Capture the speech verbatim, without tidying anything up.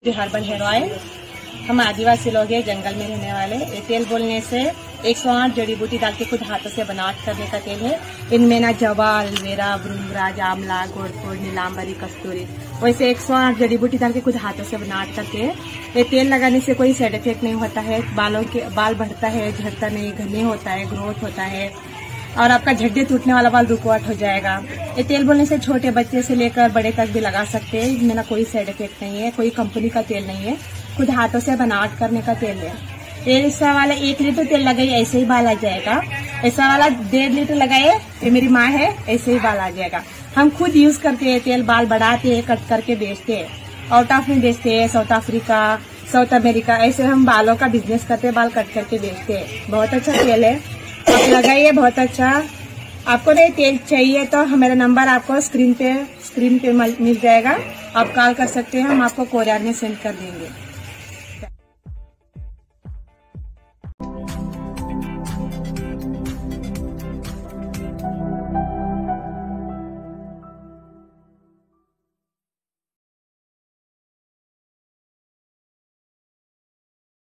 Herbal hair oil. हम आदिवासी लोग हैं, जंगल में रहने वाले। ये तेल बोलने से एक सौ आठ जड़ी बूटी डाल के खुद हाथों से बनावट करने का तेल है। इनमें ना जवा, एलोवेरा, भृंगराज, आंवला, गोड़फोड़, नीलांबरी, कस्तूरी, वैसे एक सौ आठ जड़ी बूटी डाल के खुद हाथों से बनावट करके ये तेल लगाने से कोई साइड इफेक्ट नहीं होता है। बालों के बाल बढ़ता है, झड़ता नहीं, घने होता है, ग्रोथ होता है और आपका झड्डे टूटने वाला बाल रुकवाट हो जाएगा। ये तेल बोलने से छोटे बच्चे से लेकर बड़े तक भी लगा सकते हैं। इसमें ना कोई साइड इफेक्ट नहीं है, कोई कंपनी का तेल नहीं है, खुद हाथों से बनावट करने का तेल है। ये ऐसा वाला एक लीटर तेल लगाइए ऐसे ही बाल आ जाएगा। ऐसा वाला डेढ़ लीटर लगाए, ये मेरी माँ है, ऐसे ही बाल आ जाएगा। हम खुद यूज करते हैं तेल, बाल बढ़ाते हैं, कट करके बेचते हैं। आउट ऑफ में बेचते हैं, साउथ अफ्रीका, साउथ अमेरिका, ऐसे हम बालों का बिजनेस करते हैं, बाल कट करके बेचते हैं। बहुत अच्छा तेल है, आप लगाइए, बहुत अच्छा। आपको नहीं तेल चाहिए तो हमारा नंबर आपको स्क्रीन पे स्क्रीन पे मिल जाएगा, आप कॉल कर सकते हैं, हम आपको कोरियर में सेंड कर देंगे।